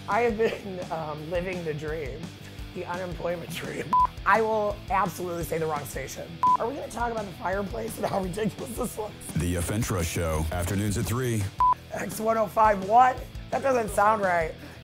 I have been living the dream, the unemployment dream. I will absolutely say the wrong station. Are we going to talk about the fireplace and how ridiculous this looks? The Afentra Show, afternoons at 3. X105, what? That doesn't sound right.